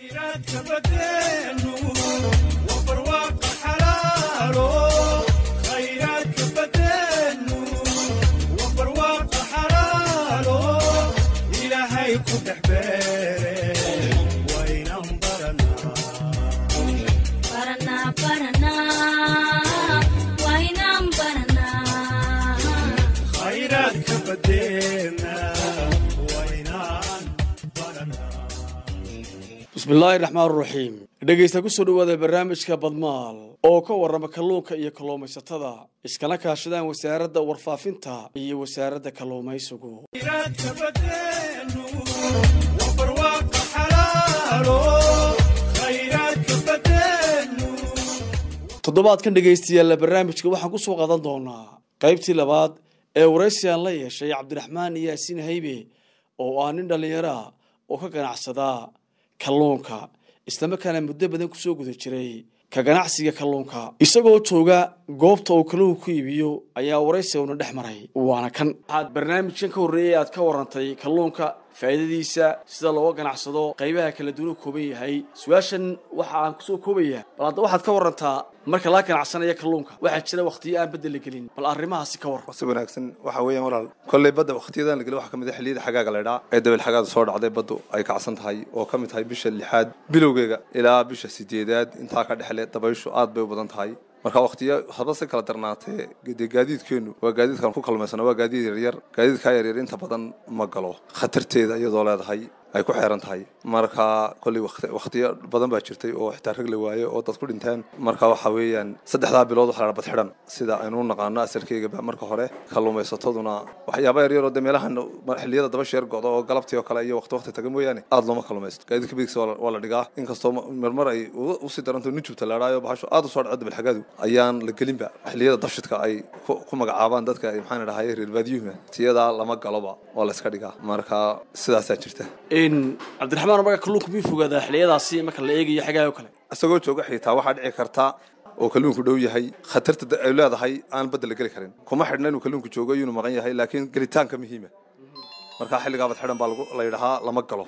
بسم الله الرحمن الرحيم dhageysta ku soo dhawaada barnaamijka badmaal oo ka warrama kalluunka iyo kalluumaysatada iskala kaashadaan wasaaradda warfaafinta iyo wasaaradda kalluumaysigu toddobaadkan dhageystayaal barnaamijka waxaan ku soo qaadan doonaa qaybtii labaad ee waraysigan la yeeshay Cabdiraxmaan Yaasiin Haybe oo aan nin dhalinyaro ah oo ka ganacsada kalluunka isla kana muddo badan ku soo guda jiray ka ganacsiga kalluunka isagoo jooga goobta uu kalluunku ku iibiyo ayaa waraysi uu dhex maray waana kan aad barnaamijkan ka horeeyay aad ka warantay kalluunka faa'iidadiisa sida loo ganacsado qaybaha kala duwan kooban yahay su'aashan waxa aan ku soo koobaya bal waxaad ka warantaa marka la ganacsanayo kalluunka waxa jira waqtiyo aan bedel gelin bal arrimahaasi ka war si wanaagsan waxa weeyaan walaal kulli badda waqtiyadan la galay waxa kamid ah xilliyada xagaaga la yiraahdo ee dabal xagaada soo dhacday baddu ay kacsan tahay oo kamid tahay bisha 6aad bilowgeega ilaa bisha 8aad inta ka dhaxlay dabayshu aad bay u badan tahay marka waqtiyo haba si kala darnaatay gaadiidkeenu waa gaadiidkan ku kalmaysan waa gaadiid yar gaadiidka yar inta badan ma galo khatarteeda iyadoo leedahay ay ku xeeran tahay marka kulli waqtiyo badan baa jirtay oo xitaa rag la waayo oo dad ku dhintaan marka waxa weeyaan 3 bilood waxa la bad xiran sida aynu naqaano asalkeega marka hore kalluumaysataduna waxyaabo yar oo meelahan xilliyada daba sheer go'do oo galabtii oo kale iyo waqti taga mooyaane aad looma kalluumaysto gaadiidka bigis wala dhigaa inkastoo marmar ay u sii daranto nujubta la raayo bahasho aad u soo dhacdo bil xagaadu ayaan la gelinba xilliyada dashidka ay ku magacaabaan dadka ay maxaan dhahay reer baadiyuhna tiyada lama galoba oo la iska dhigaa marka sidaas ay jirta Cabdiraxmaan marka kalluunku bi fogaada xiliyadaasi marka la eegayo xagaayo kale asagoo jooga xitaa waxa dhici karta oo kalluunku dhow yahay khatarta ay leedahay aan badal gali karin kuma xidhna inuu kalluunku joogo inuu maqan yahay laakiin galitaanka muhiima marka xilliga bad xidhan baa la yiraahdaa lama galo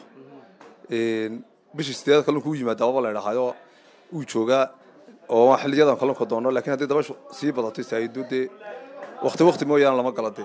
bishii kalluunku yimaado waa la yiraahdo uu jooga oo xilliyadan kalluunka doono laakiin hadii dabashu sii badato saydude waqti mooyaan lama galade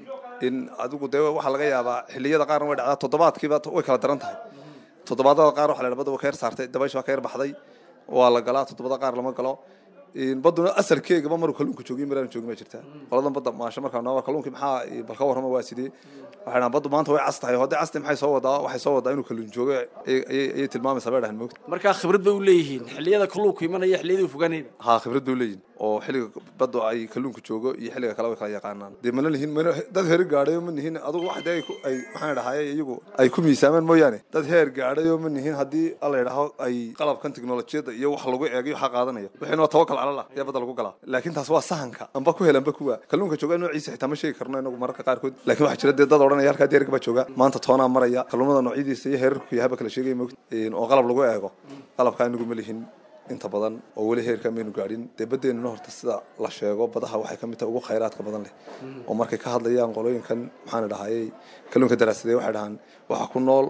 in adigu waxa laga yaabaa xilliyada qaar way dhacdaa toddobaadkiiba way kala daran tahay toddobaadada qaar waxa la yiraahdaa ka yar saartay dabaysha ka yar baxday waa la galaa toddobaadada qaar lama galo in baduna asalkeega maruu kalluunku joogay maraan joogay ma jirtaa qoladan badda maasha markaa noo kalluunki maxaa balka warama waa sidii waxaan baddu maanta way castahay hada castay maxay soo wadaa inuu kalluun joogo ay tilmaamaysaa beerahan moogta marka khibrad bay u leeyihiin xilliyada kalluunku imanaya xilliyada fogaanayba ha khibrad bay u leeyihiin oo xilliga baddu ay kalluunku joogo iyo xilliga kale way kala yaqaanaan deeman leeyihiin dad heer gaadhay ma nihiin adigu wax ay maxaan dhahay iyagu ay ku miisaamaan mooyaane dad heer gaadhay ma nihiin hadii alla yiraahdo ay qalabkan tiknoolajiyada iyo wax lagu eegayo waxa qaadanaya waxayna tawakkal Allah ya badal lagu galaa laakiin taas waa sahanka amba ku helanba kuwa kalluunka jooga noociisa xitaa ma sheegi karno inagu mararka qaar kood laakiin waxa jira dad oranaya halka deerka ba jooga maanta toona maraya kalluumada noociisa iyo heerarku yahay kala sheegay oo qalab lagu eego qalabka inagu ma lihin inta badan oo wali heerka meenu gaadhin deebadeena horta sida la sheego badaha waxay ka mid tahay ugu khayraadka badan leh oo markay ka hadlayaan qolooyinkan maxaan dhahay kalluunka daraasaday waxay dhahan waxa ku nool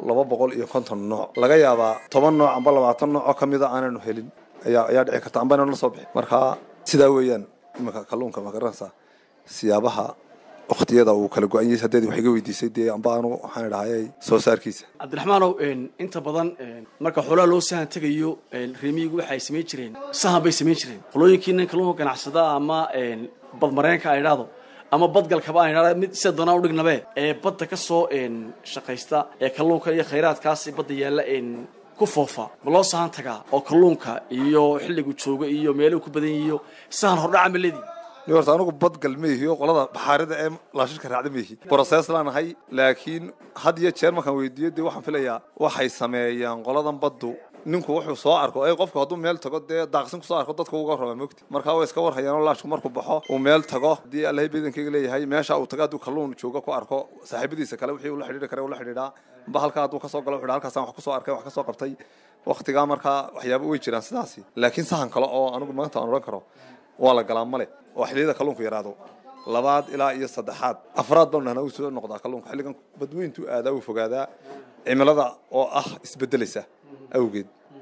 250 nooc laga yaabaa 10 nooc amba 20 nooc oo kamid ah aanu helin ayaa dhici karta amba inaan la soo bixin marka sida weeyaan imaka kalluunka ma garanaysa siyaabaha waqtiyada uu kala go'an yahay haddii wax iga weydiisay dee amba aanu waxaan dhahay soo saarkiisa Cabdiraxmaanow inta badan marka xoolaha loo sahan tagayo reemigu waxay sameeyeen jireen sahan bay sameeyeen jireen qolooyinkiina kalluunka ganacsada ama badmareenka ay raado ama badgalkaba ay raado mid si doona u dhignabe badda ka soo shaqaysta kalluunka iyo khayraadkaas badda yaala ku foofa loo sahan taga oo kalluunka iyo xilligu jooga iyo meelaha ku badan iyo sahan hordhaca meeladii horta anigu badgal meehiyo qolada baxaarida ee laashka raacday meehi process laanahay laakiin had iyo jeer markaan weydiiyo waxaan filayaa waxay sameeyaan qoladan baddu ninku wuxuu soo arko ay qofku haduu meel tago daaqsin ku soo arko dadku uga raba moogti marka way iska war hayaan laashku markuu baxo uu meel tago hadii Allah biidankayga leeyahay meesha uu tago haduu kalluun jooga ku arko saaxiibadiisa kale wixii uu la xiriiri karo uu la xiriiraa ba halka haduu ka soo galo wuxuu halkaas wax ku soo arkay wax ka soo qabtay waqtiga marka waxyaabo way jiraan sidaasi laakiin sahan kale oo anigu maanta aan oran karo waa la galaa male oo xilliyada kalluunku yaraado labaad ilaa iyo saddexaad afraad baan u soo noqdaa kalluunka xilligan badweyntu aad u fogaadaa cimilada oo isbedelaysa awgeed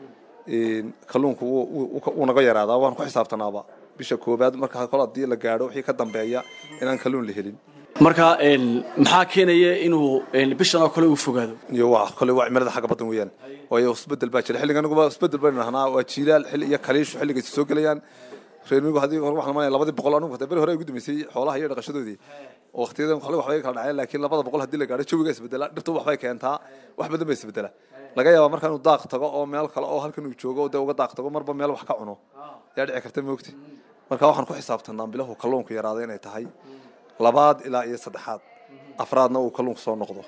kalluunku wuu naga yaraadaa waan ku xisaabtanaaba bisha koobaad marka kol hadii la gaadho wixii ka dambeeya inaan kalluun la helin marka maxaa keenaya inuu bishan oo kale uu fogaado iyo wax kale waa cimilada xagga badan weeyaan waayo isbedel baa jira xilligan ugu isbedel baan nahnaa waa jiilaal xilli iyo kaliish xilliga soo galayaan reermigu hadii wax la maanay 200 anigu bari hore ugu dumisay xoolaha iyo dhaqashadoodii waqtiyadan waxay kala dhacay laakiin 200 hadii la gaadho jawiga isbedela dhirtu waxbay keentaa wax badan bay isbedela laga yaabo marka inuu daaq tago oo meel kale oo halkan uu joogo oo uga daaq tago marba meel wax ka cuno yaa dhici karta moogti marka waxaan ku xisaabtanaa bilahu kalluunku yaraaday inay tahay labaad ilaa iyo saddexaad afraadna uu kalluunku soo noqdo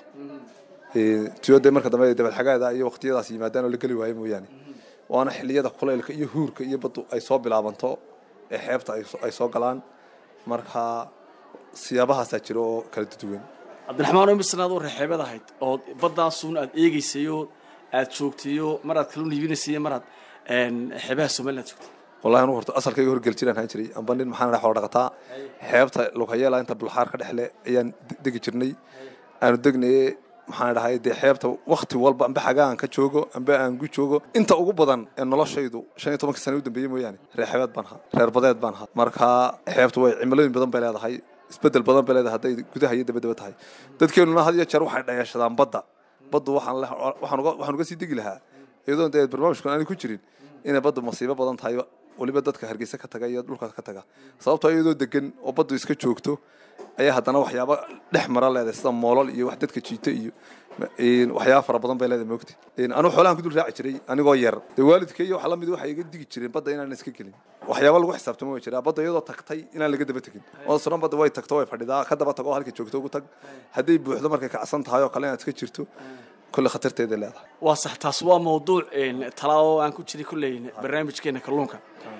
tiyada marka dambe dabad xagaada iyo waqtiyadaas yimaadaan oo la gali waayo mooyaane waana xilliyada kuleylka iyo huurka iyo badu ay soo bilaabanto ee xeebta ay soo galaan marka siyaabahaas jiro oo kala duwan Cabdiraxmaan oo misnaad oo reexeebada ahayd oo baddaasuun aad eegaysayo aad joogtiyo maraad kalluun iibinaysiyo maraad xeebaha Soomaaliland joogtay wallahi anu horta asalkayga horgal jiraan haan jiray amba nin maxaan raxo dhaqataa xeebta Luqayela inta bulxaar ka dhaxle ayaan degi jirnay aanu degnay maxaan dhahay xeebta waqti walba amba xagaan ka joogo amba aan gu joogo inta ugu badan ee noloshaydu 15 sano u dambeeyay mooyaane reexeebad baan ahaa reer badeed baan ahaa marka xeebtu way cimilooyin badan bay leedahay isbedel badan bay leedahay haday gudaha iyo dabadaba tahay dadkeenuna had iyo jeer waxay dhayashadaan baddu waxaan uga sii degi lahaa iyadoo barnaamijkan aan ku jirin inay baddu masiibo badan tahay waliba dadka Hargeysa ka taga iyo dhulka ka taga sababtoo iyadoo degan oo baddu iska joogto ayaa hadana waxyaabo dhex mara leedahay sida moolol iyo wax dadka jiita iyo waxyaabo fara badan bay leedahay moogti anu xoolahan ku dul raaci jiray anigoo yar waalidkay iyo wax la mid waxa iga digi jireen badda inaan iska gelin waxyaabo lagu xisaabtamo way jiraa badda iyadoo tagtay inaan laga daba tagin oo sunan badda way tagto way fadhidaa ka daba tago halka joogto ugu tag haday buuxdo markay kacsan tahay oo kale inaad iska jirto كل خطرتي ذي هذا وصح تصوى موضوع إن تلاو عن كل شيء كله برنامج كنا كلونك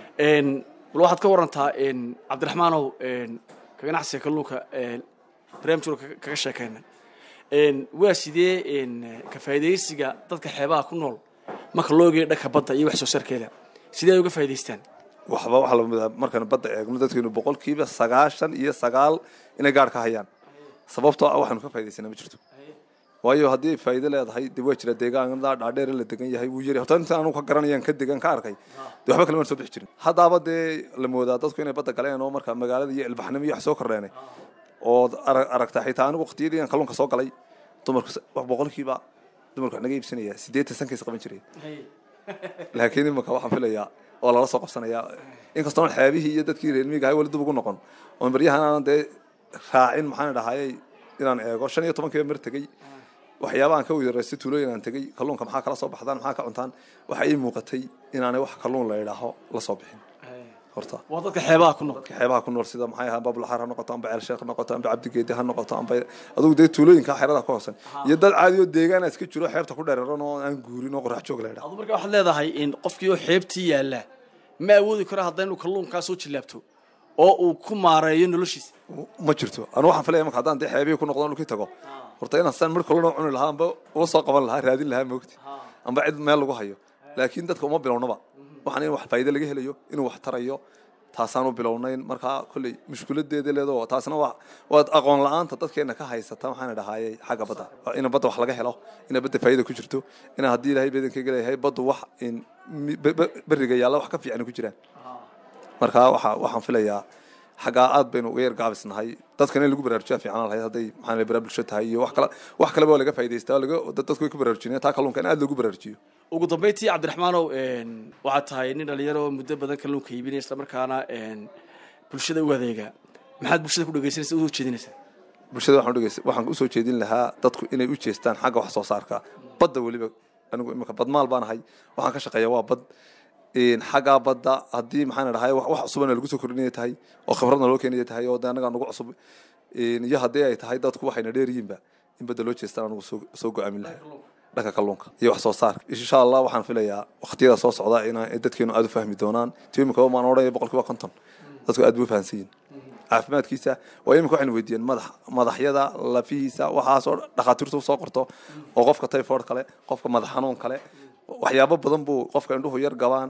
إن الواحد كورنتها إن عبد الرحمن أو إن كنا حسي كلونك إن برنامج كشة كنا إن واسيدي إن كفايدة سجى تذكر حباه كنول ما كلوجي ده كبضة يوحش وسر كذا سيدا يوقف فايدستان وحبا وحلا مركنا بدأ يقول ده كأنه بقول كيف السجاشن إيه سجال إنه جار كهيان سببته أو حنو كفايدستان بجرتو waayo hadii faa'iido leedahay dib way jira deegaanada dhaadheer la degan yahay uu yiri horta inta aanu ka garanayaan ka degan ka arkay waxba kale ma soo bixi jirin hadaba la moodaa dadku inay badda galeen oo marka magaalada iyo ilbaxnimo iyo wax soo kordheenay oo aragta xitaa anigu waqtiyadii aan kalluunka soo galay dumarku wax boqolkiiba dumarku naga iibsanaya 8 sankiis qaban jiray laakiin marka waxaan filayaa oo la soo qabsanaya in kastoo xaabihii iyo dadkii reer miyiga ay wali dib ugu noqon oo baryahan aan raacin maxaan dhahay inaan eego 15 kilomitir tagay waxyaabahan ka weydiisay tuulooyin aan tagay kalluunka maxaa kala soo baxdaan maxaa ka cuntaan waxa ay muuqatay inaanay wax kalluun la yiraahdo la soo bixin horta waa dadka xeebaha ku nool sida maxay ahaan babul xaar noqoto amba ceel sheekh noqoto amba cabdigeedi ha noqoto amba adigu tuulooyinka xeerada ku hoosan iyo dad caadi oo deegaan iska jiro xeebta ku dheereeran oo aan guurin oo qorax joog la yiraahdo marka waxa leedahay in qofkii xeebtii yaala ma awoodi karo haddii uu kalluunka soo jilaabto oo uu ku maareeyo noloshiisa ma jirto anu waxaan filayaa marka haddaan xeebiyo ku noqdo inuu ka tago horta inaan san mar kale cuni lahaa amba oo soo qaban lahaa raadin lahaa moogti amba cid meel lagu hayo laakiin dadka uma bilownaba waxaan in wax faa'iido laga helayo inuu wax tarayo taasaan u bilownayn marka kulli mushkiladeeda leedo taasna waa aqoon la'aanta dadkeena ka haysata waxaan dhahaayay xagga badda in badda wax laga helo in badda faa'iido ku jirto in haddii ilaahay badankeega leeyahay baddu wax in bariga yaala wax ka fiican ku jiraan marka waxaan filayaa xagaa aad baynu uga yar gaabisnahay dadkana lagu baraarujiyo fiican lahayd haday maxaan la baraarujiyo tahay iyo wax kale laga faa'iideystaa dadku ay ku baraarujinayaan taa kalluunka aad lagu baraarujiyo ugu dambeyntii Cabdiraxmaan oo waxa tahay nin dhalinyaro muddo badan kalluunka iibinaysa isla markaana bulshada u adeega maxaad bulshada ku dhageysanaysaa u jeedinaysaa bulshada waxaan u soo jeedin lahaa dadku inay u jeestaan xagga wax soo saarka badda waliba anigu imika badmaal baan ahay waxaan ka shaqeeyaa waa bad xagga badda haddii maxaan dhahay wax cusub lagu soo kordhinay tahay oo khibradna loo keenay tahay oo anaga nagu cusub iyo haddii ay tahay dadku waxayna dheeriyiinba in badda loo jeestaan anagu soo go'aamin lahay dhanka kalluunka iyo wax soo saarka insha Allah waxaan filayaa waqtiyada soo socda in dadkeenu aad u fahmi doonaan tiimka oo maan oranay 50% dadku aad u fahansiin caafimaadkiisa waa imika waxaan weydiin madaxyada lafihiisa waxa soo dhaqaatiirtu soo qorto oo qofka typhoid kale qofka madax xanuun kale waxyaabo badan buu qofka indhuhu yar gabaan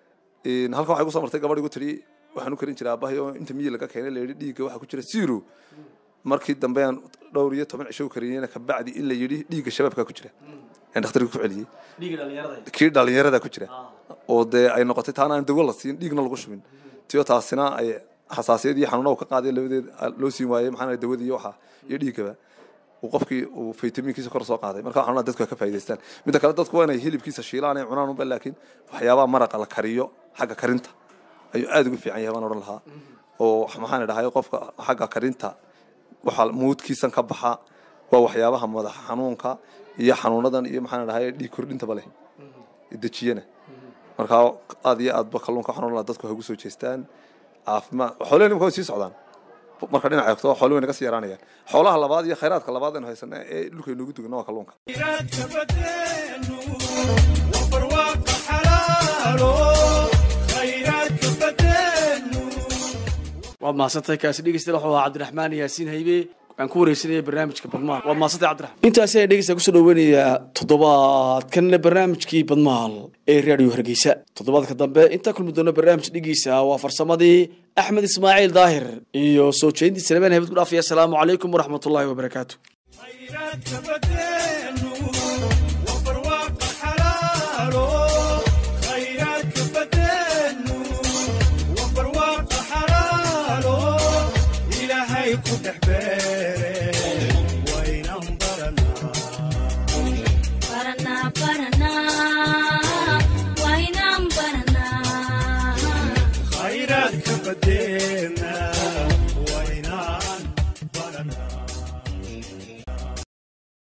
halka waxay ku soo martay gabadh igu tiri waxaan u karin jiraa bahayo inta miyi laga keenay leeyahay dhiigga waxa ku jira zero markii dambe aan dhowr iyo 10 cisho karinayna ka bacdi in la yiri dhiigga shabaabka ku jira aan dhakhtarku ku celiyay dhiigga dhalinyarada ku jira oo dee ay noqotay taana aan dawo la siin dhiigna lagu shubin tiyo taasina ay xasaasiyad iyo xanuun ka qaaday labadeed loo siin waayay maxaa dawadii iyo waxa iyo dhiigaba uu qofkii uu faytamiinkiisa kor soo qaaday marka waxaan dadku ka faa'iideystaan mid kale dadku waa inay hilibkiisa shiilaan ay cunaan ba laakiin waxyaabaha maraqa la kariyo xagga karinta ayuu aad ugu fiican yahay baan oran lahaa oo maxaan dhahay qofka xagga karinta waxa moodkiisan ka baxa waa waxyaabaha madax xanuunka iyo xanuunadan iyo maxaan dhahay dhiig kordhinta bale dajiyana marka aad iyo aad ba kalluunka xanuun la dadku ugu soo jeestaan caafimaad xoolaha imka sii socdaan marka dhinaca eegto xooluhu inaga sii yaraanayaan xoolaha labaad iyo khayraadka labaad ee haysan ee dhulka inagu dugno waa kalluunka waa maasantay kaasi dhegeystayaal wuxuu ahaa Cabdiraxmaan Yaasiin Haybe aan ku wareysanay barnaamijka Badmaal waa maasantay Cabdiraxmaan intaas ay dhegeysta ku soo dhaweynaya toddobaadkan barnaamijkii Badmaal ee Radio Hargeysa toddobaadka dambe inta kulmi doona barnaamij dhegeysa waa farsamadii Axmed Ismaaciil Daahir iyo soo jeedintii Salmaan Haybad ku dhaafay assalaamu calaykum waraxmatullaahi wabarakaatuh ku dhaxbay